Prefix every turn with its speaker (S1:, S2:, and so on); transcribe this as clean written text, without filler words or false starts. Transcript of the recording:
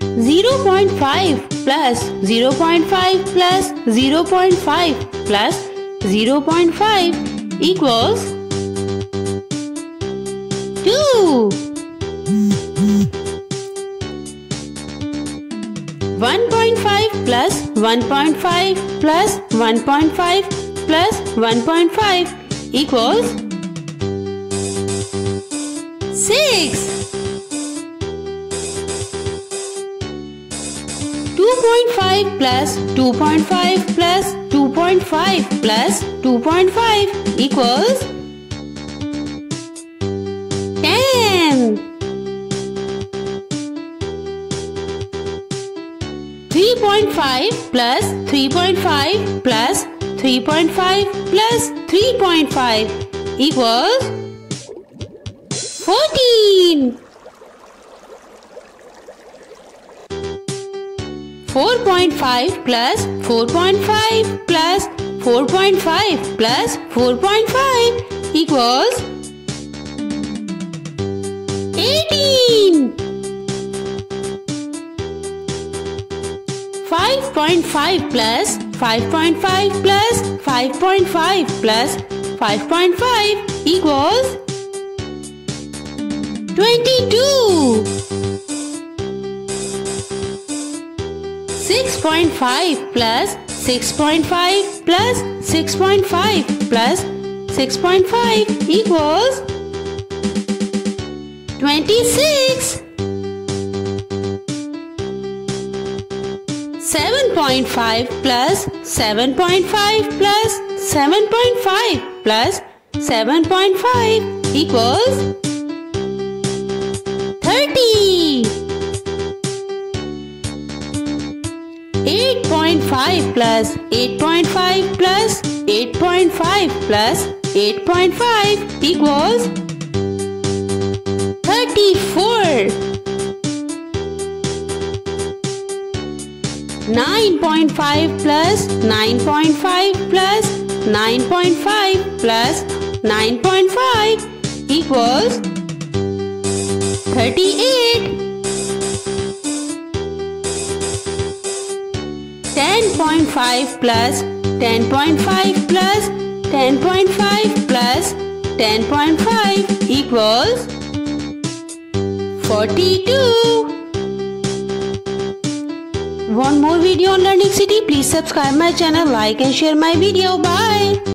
S1: 0.5 plus 0.5 plus 0.5 plus 0.5 equals 2. 1.5 plus 1.5 plus 1.5 plus 1.5 equals 6. 2.5 plus 2.5 plus 2.5 plus 2.5 equals 10. 3.5 plus 3.5 plus 3.5 plus 3.5 equals 14. 4.5 plus 4.5 plus 4.5 plus 4.5 equals 18. 5.5 plus 5.5 plus 5.5 plus 5.5 equals 22. 6.5 plus 6.5 plus 6.5 plus 6.5 equals 26. 7.5 plus 7.5 plus 7.5 plus 7.5 equals 30. 8.5 plus 8.5 plus 8.5 plus 8.5 equals 34. 9.5 plus 9.5 plus 9.5 plus 9.5 equals 38. 10.5 plus 10.5 plus 10.5 plus 10.5 equals 42. Want more video on Learning City? Please subscribe my channel, like and share my video. Bye.